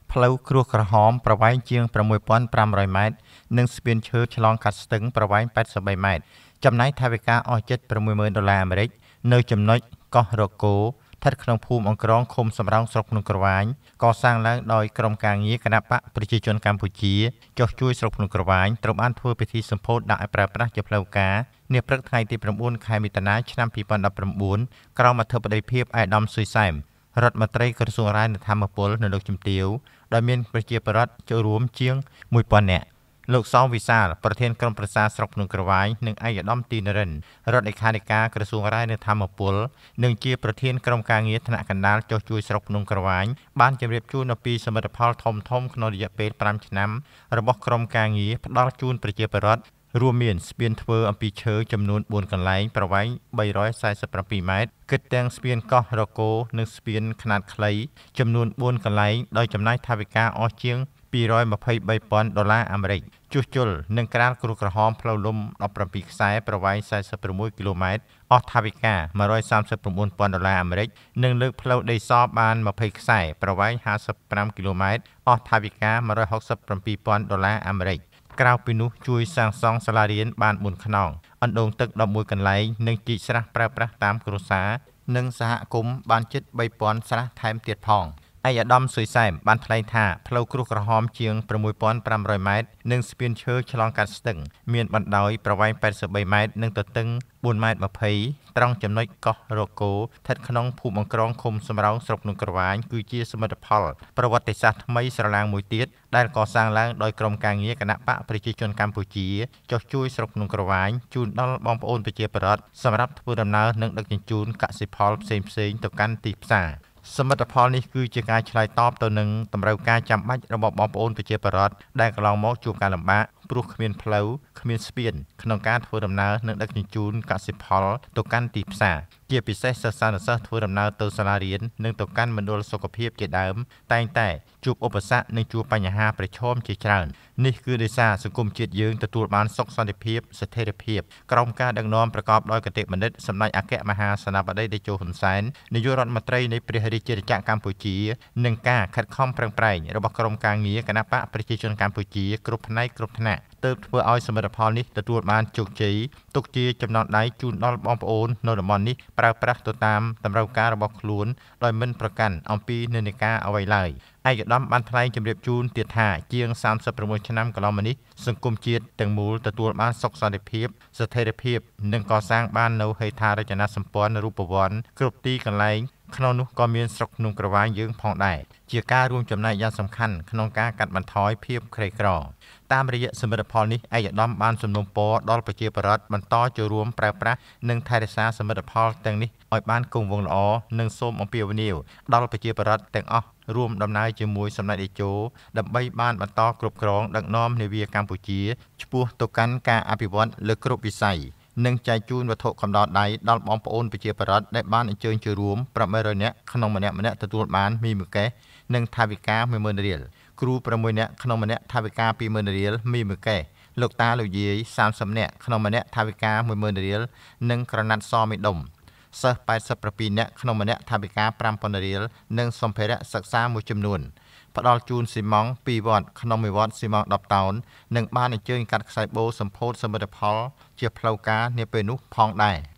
ផ្លូវគ្រួសក្រហមប្រវែងជាង 6,500 ម៉ែត្រ និងស្ពានឈើឆ្លងកាត់ស្ទឹងប្រវែង 83 ម៉ែត្រ ចំណាយថវិកាអស់ជិត $60,000 នៅចំណុចកោះរកគោ ស្ថិតក្នុងភូមិអង្គរងឃុំសំរោងស្រុកភ្នំក្រវាញកសាងឡើងដោយក្រុមការងារគណបកប្រជាជនកម្ពុជាចុះជួយស្រុកភ្នំក្រវាញត្រូវបានធ្វើពិធីសម្ពោធដាក់ឲ្យប្រើប្រាស់ជាផ្លូវការនាព្រឹកថ្ងៃទី 9 ខែមិថុនា ឆ្នាំ 2019 ក្រោមអធិបតីភាពឯកឧត្តមស៊ុយសែមរដ្ឋមន្ត្រីក្រសួងរាយរដ្ឋាភិបាលនៅលោកជំទាវដែលមានប្រជាពលរដ្ឋចូលរួមជាង 1000 នាក់លោកសោមវិសាលប្រធានក្រុមប្រឹក្សាស្រុកភ្នំក្រវាញនិងឯកឧត្តមទីនរិនរដ្ឋលេខាធិការក្រសួងរាយរដ្ឋាភិបាលនិងជាប្រធានក្រុមការងារថ្នាក់កណ្ដាលចុះជួយស្រុកភ្នំក្រវាញបានជម្រាបជូនអំពីសមិទ្ធផលធំៗក្នុងរយៈពេល 5 ឆ្នាំរបស់ក្រុមការងារផ្ដល់ជូនប្រជាពលរដ្ឋរួមមានស្ពានធ្វើអំពីឈើចំនួន 4 កន្លែងប្រវែង 347 ម៉ែត្រគិតទាំងស្ពានកោះរកោនិងស្ពានខ្នាតខ្លីចំនួន 4 កន្លែងដោយចំណាយថវិកាអស់ជាង$223,000 ជួសជុលនិងក្រាលគ្រួក្រហមផ្លូវលំ 17 ខ្សែប្រវែង 46 គីឡូម៉ែត្រអស់ថវិកា$139,000 និងលើកផ្លូវដីសបាន 20 ខ្សែប្រវែង 55 គីឡូម៉ែត្រអស់ថវិកា$167,000 ក្រៅពីនោះជួយសាងសង់សាលារៀនបាន 4 ខ្នងអណ្ដូងទឹក 11 កន្លែងនិងជីកស្រះប្រើប្រាស់តាមគ្រួសារនិងសហគមន៍បានជិត 3,000 ស្រះថែមទៀតផងឯកឧត្តមស៊ុយសែមបានថ្លែងថាផ្លូវគ្រួសក្រហមជាង 6,500 ម៉ែត្រនិងស្ពានឈើឆ្លងកាត់ស្ទឹងមានបណ្ដោយប្រវែង 83 ម៉ែត្រនិងទទឹង 4 ម៉ែត្រ 20 ត្រង់ចំណុចកោះរកោស្ថិតក្នុងភូមិអង្គរងឃុំសំរោងស្រុកភ្នំក្រវាញគឺជាសមិទ្ធផលប្រវត្តិសាស្ត្រថ្មីស្រឡាងមួយទៀតដែលកសាងឡើងដោយក្រុមការងារគណបកប្រជាជនកម្ពុជាចុះជួយស្រុកភ្នំក្រវាញជូនដល់បងប្អូនប្រជាពលរដ្ឋសម្រាប់ធ្វើដំណើរនិងដឹកជញ្ជូនកសិផលផ្សេងៗទៅកាន់ទីផ្សារសមិទ្ធផលនេះគឺជាការឆ្លើយតបទៅនឹងតម្រូវការចាំបាច់របស់បងប្អូនប្រជាពលរដ្ឋដែលកន្លងមកជួបការលំបាកព្រោះគ្មានផ្លូវគ្មានស្ពានក្នុងការធ្វើដំណើរនិងដឹកជញ្ជូនកសិផលទៅកាន់ទីផ្សារជាពិសេសសិស្សានុសិស្សធ្វើដំណើរទៅសាលារៀននិងទៅកាន់មណ្ឌលសុខភាពជាដើមតែងតែជួបឧបសគ្គនិងជួបបញ្ហាប្រឈមជាច្រើននេះគឺដោយសារសង្គមជាតិយើងទទួលបានសុខសន្តិភាពស្ថិរភាពក្រោមការដឹកនាំប្រកបដោយគតិបណ្ឌិតសម្ដេចអគ្គមហាសេនាបតីតេជោហ៊ុនសែននាយករដ្ឋមន្ត្រីនៃព្រះរាជាណាចក្រកម្ពុជានិងការខិតខំប្រឹងប្រែងរបស់ក្រុមការងារគណបកប្រជាជនកម្ពុជាគ្រប់ផ្នែកគ្រប់ថ្នាក់ទើបធ្វើឲ្យសមិទ្ធផលនេះទទួលបានជោគជ័យទុកជាចំណងដៃជូនដល់បងប្អូននៅតំបន់នេះប្រើប្រាស់ទៅតាមតម្រូវការរបស់ខ្លួនដោយមិនប្រកាន់អំពីនិន្នាការអ្វីឡើយឯកឧត្តមបានថ្លែងជម្រាបជូនទៀតថាជាង36ឆ្នាំកន្លងមកនេះសង្គមជាតិទាំងមូលទទួលបានសុខសន្តិភាពស្ថិរភាពនិងកសាងបាននូវហេដ្ឋារចនាសម្ព័ន្ធរូបវន្តគ្រប់ទីកន្លែងក្នុងនោះក៏មានស្រុកភ្នំក្រវាញយើងផងដែរជាការរួមចំណែកយ៉ាងសំខាន់ក្នុងការកាត់បន្ថយភាពក្រីក្រតាមរយៈសមិទ្ធផលនេះឯកឧត្តមបានសំណូមពរដល់ប្រជាពលរដ្ឋបន្តចូលរួមប្រើប្រាស់និងថែរក្សាសមិទ្ធផលទាំងនេះឲ្យបានគង់វង្សល្អនិងសូមអំពាវនាវដល់ប្រជាពលរដ្ឋទាំងអស់រួមដំណើរជាមួយសម្ដេចតេជោដើម្បីបានបន្តគ្រប់គ្រងដឹកនាំនាវាកម្ពុជាឆ្ពោះទៅកាន់ការអភិវឌ្ឍលើគ្រប់វិស័យនិងចែកជូនវត្ថុកំដរដៃដល់បងប្អូនប្រជាពលរដ្ឋដែលបានអញ្ជើញចូលរួម800នាក់ក្នុងម្នាក់ទទួលបានមីមួយកេសនិងថវិកា 10,000 រៀលគ្រូ6នាក់ក្នុងម្នាក់ថវិកា 20,000 រៀលមីមួយកេសលោកតាលោកយាយ30នាក់ក្នុងម្នាក់ថវិកា 10,000 រៀលនិងក្រណាត់សមេដុំសិស្ស87នាក់ក្នុងម្នាក់ថវិកា 5,000 រៀលនិងសម្ភារៈសិក្សាមួយចំនួនផ្ដល់ជូនស៊ីម៉ង់2វត្តក្នុងមួយវត្តស៊ីម៉ង់10តោននិងបានអញ្ជើញកាត់ខ្សែបូសម្ពោធសមិទ្ធផលជាផ្លូវការនាពេលនោះផងដែរ